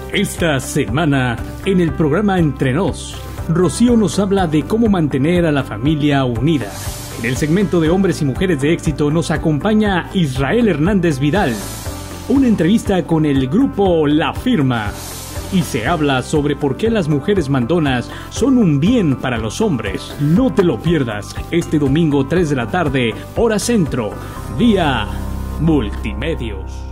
Esta semana, en el programa Entre Nos, Rocío nos habla de cómo mantener a la familia unida. En el segmento de Hombres y Mujeres de Éxito nos acompaña Israel Hernández Vidal. Una entrevista con el grupo La Firma. Y se habla sobre por qué las mujeres mandonas son un bien para los hombres. No te lo pierdas, este domingo 3 de la tarde, hora centro, vía Multimedios.